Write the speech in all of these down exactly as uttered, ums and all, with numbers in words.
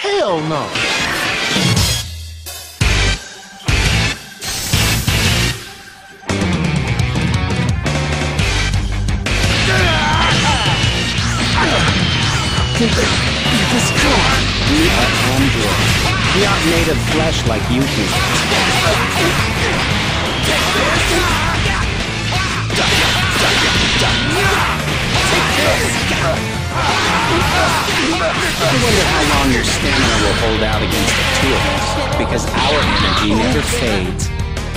Hell no! This car. We are androids. We aren't made of flesh like you two. I wonder how long your stamina will hold out against the two of us, because our energy never fades.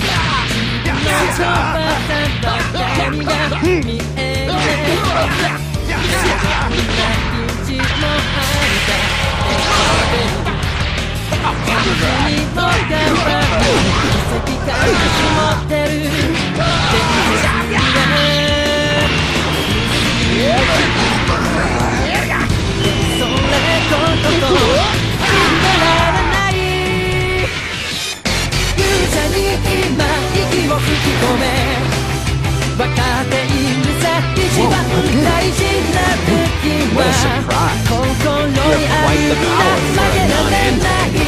What a surprise! You have quite the power for a non-android.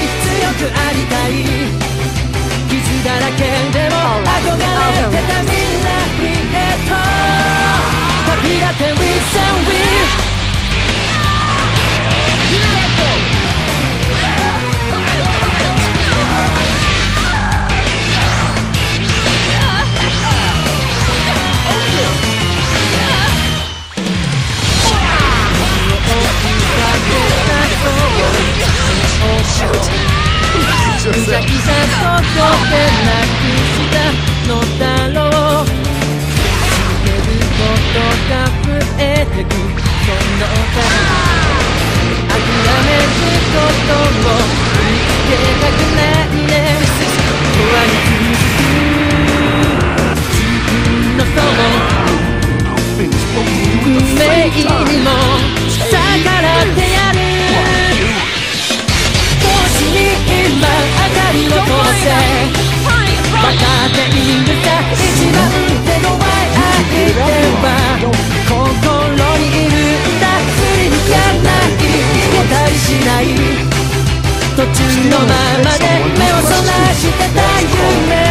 途中のままで目をそらしてた夢